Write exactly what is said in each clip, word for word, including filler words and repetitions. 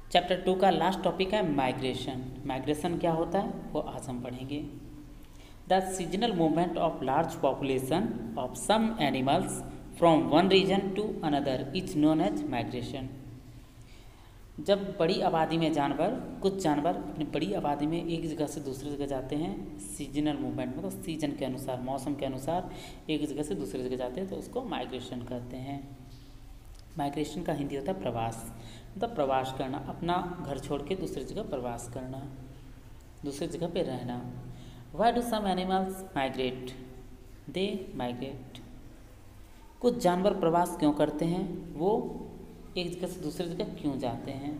Chapter two का last topic है migration. Migration क्या होता है वो आज हम पढ़ेंगे। The seasonal movement of large population of some animals from one region to another is known as migration. जब बड़ी आबादी में जानवर कुछ जानवर अपनी बड़ी आबादी में एक जगह से दूसरी जगह जाते हैं, सीजनल मूवमेंट मतलब सीजन के अनुसार, मौसम के अनुसार एक जगह से दूसरी जगह जाते हैं तो उसको माइग्रेशन कहते हैं। माइग्रेशन का हिंदी होता है प्रवास, मतलब प्रवास करना, अपना घर छोड़ के दूसरी जगह प्रवास करना, दूसरी जगह पे रहना। Why do some animals migrate? They migrate. कुछ जानवर प्रवास क्यों करते हैं, वो एक जगह से दूसरी जगह क्यों जाते हैं?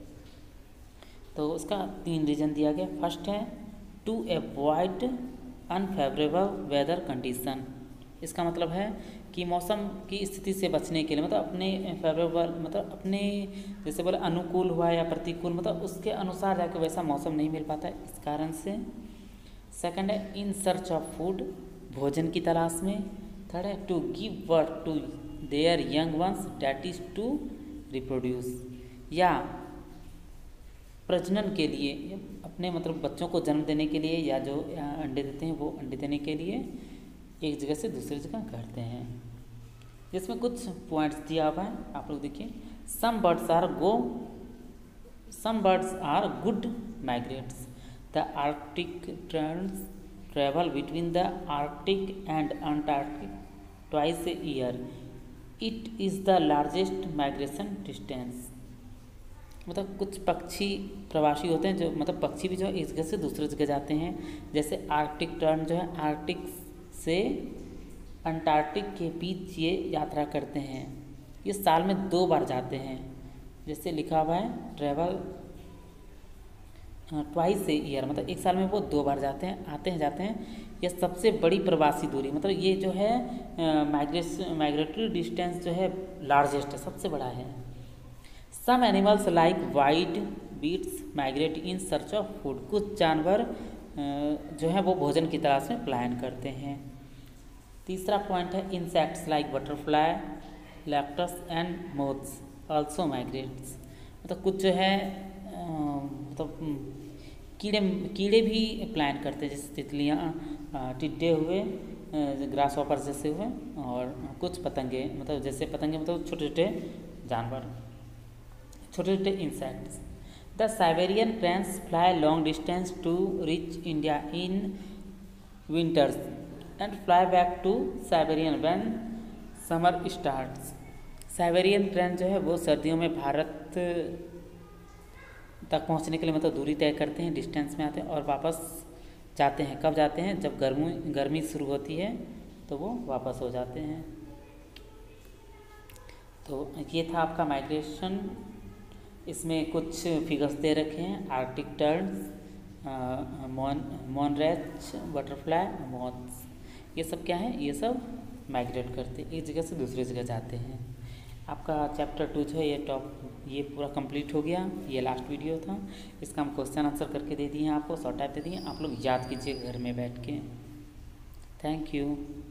तो उसका तीन रीजन दिया गया। फर्स्ट है to avoid unfavourable weather condition. इसका मतलब है कि मौसम की स्थिति से बचने के लिए, मतलब अपने फेवरेबल मतलब अपने जैसे बोले अनुकूल हुआ या प्रतिकूल, मतलब उसके अनुसार जाके वैसा मौसम नहीं मिल पाता है, इस कारण से। सेकंड है इन सर्च ऑफ फूड, भोजन की तलाश में। थर्ड है to give birth to their young ones, that is to reproduce, या प्रजनन के लिए, अपने मतलब बच्चों को जन्म देने के लिए, या जो अंडे देते हैं वो अंडे देने के लिए एक जगह से दूसरी जगह करते हैं। जिसमें कुछ पॉइंट्स दिया हुआ है, आप लोग देखिए। Some birds are go some birds are good migrates. The Arctic terns travel between the Arctic and Antarctic twice a year. It is the largest migration distance. मतलब कुछ पक्षी प्रवासी होते हैं, जो मतलब पक्षी भी जो है एक जगह से दूसरी जगह जाते हैं। जैसे आर्कटिक टर्न जो है आर्कटिक से अंटार्कटिक के बीच ये यात्रा करते हैं, ये साल में दो बार जाते हैं। जैसे लिखा हुआ है ट्रेवल ट्वाइस ए ईयर, मतलब एक साल में वो दो बार जाते हैं, आते हैं जाते हैं। यह सबसे बड़ी प्रवासी दूरी, मतलब ये जो है माइग्रेशन माइग्रेटरी डिस्टेंस जो है लार्जेस्ट है, सबसे बड़ा है। Some animals like wildebeests migrate in search of food. कुछ जानवर जो है वो भोजन की तलाश में पलायन करते हैं। तीसरा पॉइंट है insects like butterfly, locusts and moths also migrates. मतलब कुछ जो है मतलब कीड़े कीड़े भी प्लान करते हैं, जैसे तितलियाँ, टिड्डे हुए, ग्रास हॉपर जैसे हुए, और कुछ पतंगे, मतलब जैसे पतंगे मतलब छोटे छोटे जानवर, छोटे छोटे insects. The Siberian cranes fly long distance to reach India in winters and fly back to Siberian when summer starts. Siberian crane जो है वो सर्दियों में भारत तक पहुंचने के लिए मतलब दूरी तय करते हैं, डिस्टेंस में आते हैं और वापस जाते हैं। कब जाते हैं? जब गर्मी गर्मी शुरू होती है तो वो वापस हो जाते हैं। तो ये था आपका माइग्रेशन। इसमें कुछ फिगर्स दे रखे हैं। Arctic terns, mon monarch, butterfly, moths, ये सब क्या है? ये सब माइग्रेट करते हैं, एक जगह से दूसरी जगह जाते हैं। आपका चैप्टर टू जो है ये टॉप ये पूरा कंप्लीट हो गया। ये लास्ट वीडियो था, इसका हम क्वेश्चन आंसर करके दे दिए हैं आपको, शॉर्ट टाइप दे दिए, आप लोग याद कीजिए घर में बैठ के। Thank you.